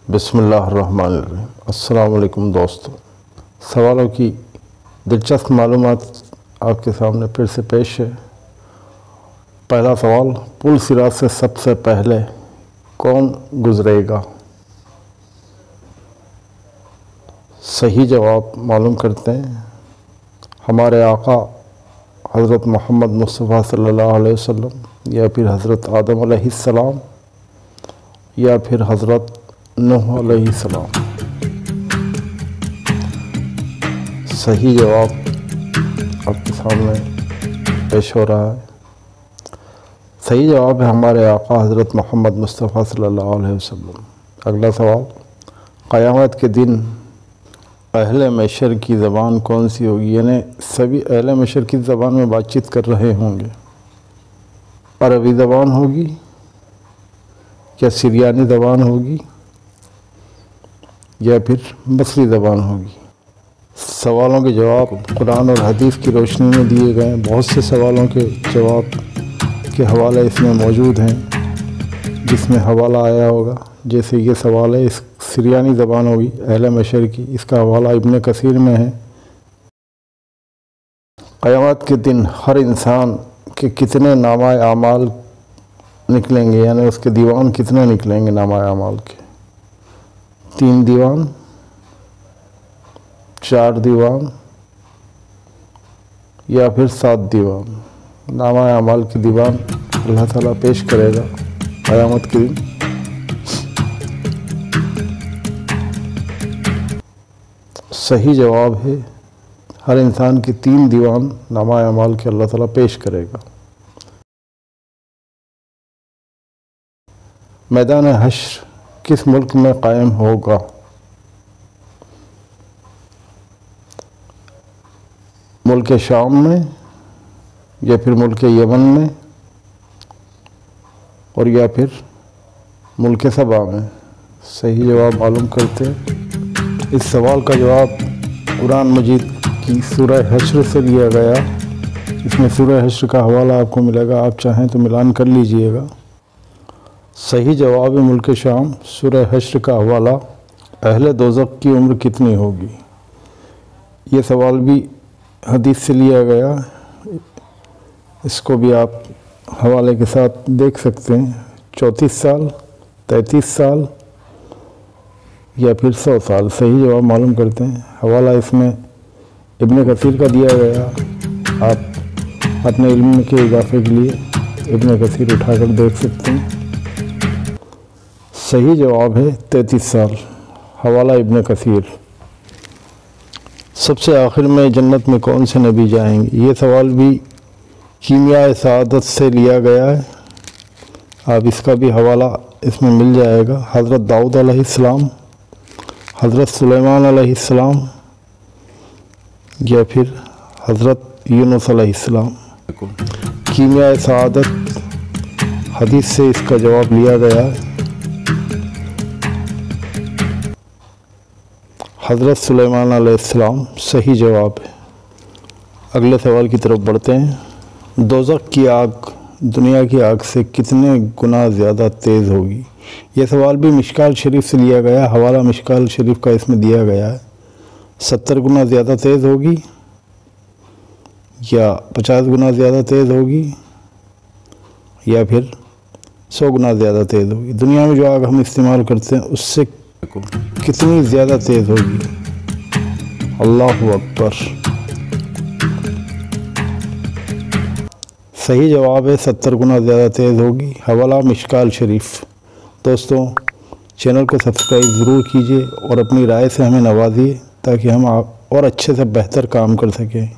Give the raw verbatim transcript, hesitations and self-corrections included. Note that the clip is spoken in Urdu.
بسم اللہ الرحمن الرحیم۔ السلام علیکم دوستو، سوالوں کی دلچسپ معلومات آپ کے سامنے پھر سے پیش ہے۔ پہلا سوال، پل صراط سے سب سے پہلے کون گزرے گا؟ صحیح جواب معلوم کرتے ہیں۔ ہمارے آقا حضرت محمد مصطفیٰ صلی اللہ علیہ وسلم، یا پھر حضرت آدم علیہ السلام، یا پھر حضرت نوح علیہ السلام۔ صحیح جواب آپ کے سامنے پیش ہو رہا ہے۔ صحیح جواب ہے ہمارے آقا حضرت محمد مصطفیٰ صلی اللہ علیہ وسلم۔ اگلا سوال، قیامت کے دن اہل محشر کی زبان کون سی ہوگی؟ یعنی سبھی اہل محشر کی زبان میں بات چیت کر رہے ہوں گے۔ عربی زبان ہوگی یا سریانی زبان ہوگی یا پھر مصری زبان ہوگی؟ سوالوں کے جواب قرآن اور حدیث کی روشنی میں دیے گئے ہیں۔ بہت سے سوالوں کے جواب کے حوالے اس میں موجود ہیں، جس میں حوالہ آیا ہوگا۔ جیسے یہ سوال ہے، اس سریانی زبان ہوگی اہل محشر کی، اس کا حوالہ ابن کثیر میں ہے۔ قیامت کے دن ہر انسان کے کتنے نامہ اعمال نکلیں گے؟ یعنی اس کے دیوان کتنے نکلیں گے نامہ اعمال کے؟ تین دیوان، چار دیوان یا پھر سات دیوان؟ نامہ اعمال کے دیوان اللہ تعالیٰ پیش کرے گا قیامت کے دن۔ صحیح جواب ہے ہر انسان کے تین دیوان نامہ اعمال کے اللہ تعالیٰ پیش کرے گا۔ میدان حشر کس ملک میں قائم ہوگا؟ ملک شام میں یا پھر ملک یمن میں اور یا پھر ملک سبا میں؟ صحیح جواب معلوم کرتے ہیں۔ اس سوال کا جواب قرآن مجید کی سورہ حشر سے لیا گیا۔ اس میں سورہ حشر کا حوالہ آپ کو ملے گا، آپ چاہیں تو ملان کر لیجئے گا۔ صحیح جواب ہے ملک شام۔ سورہ حشر کا حوالہ، اہل دوزخ کی عمر کتنی ہوگی؟ یہ سوال بھی حدیث سے لیا گیا، اس کو بھی آپ حوالے کے ساتھ دیکھ سکتے ہیں۔ چونتیس سال، تینتیس سال یا پھر سو سال؟ صحیح جواب معلوم کرتے ہیں۔ حوالہ اس میں ابن کثیر کا دیا گیا، آپ اپنے علم کے اضافے کے لیے ابن کثیر اٹھا کر دیکھ سکتے ہیں۔ صحیح جواب ہے تینتیس سال، حوالہ ابن کثیر۔ سب سے آخر میں جنت میں کون سے نبی جائیں گے؟ یہ سوال بھی کیمیاء سعادت سے لیا گیا ہے، آپ اس کا بھی حوالہ اس میں مل جائے گا۔ حضرت داؤد علیہ السلام، حضرت سلیمان علیہ السلام یا پھر حضرت یونس علیہ السلام۔ کیمیاء سعادت حدیث سے اس کا جواب لیا گیا ہے۔ حضرت سلیمان علیہ السلام صحیح جواب ہے۔ اگلے سوال کی طرف بڑھتے ہیں۔ دوزخ کی آگ دنیا کی آگ سے کتنے گنا زیادہ تیز ہوگی؟ یہ سوال بھی مشکال شریف سے لیا گیا، حوالہ مشکال شریف کا اس میں دیا گیا ہے۔ ستر گنا زیادہ تیز ہوگی یا پچاس گنا زیادہ تیز ہوگی یا پھر سو گنا زیادہ تیز ہوگی؟ دنیا میں جو آگ ہم استعمال کرتے ہیں اس سے کتنی زیادہ تیز ہوگی؟ اللہ اکبر! صحیح جواب ہے ستر گنا زیادہ تیز ہوگی، حوالہ مشکال شریف۔ دوستوں، چینل کو سبسکرائب ضرور کیجیے اور اپنی رائے سے ہمیں نوازیے تاکہ ہم اور اچھے سے بہتر کام کر سکیں۔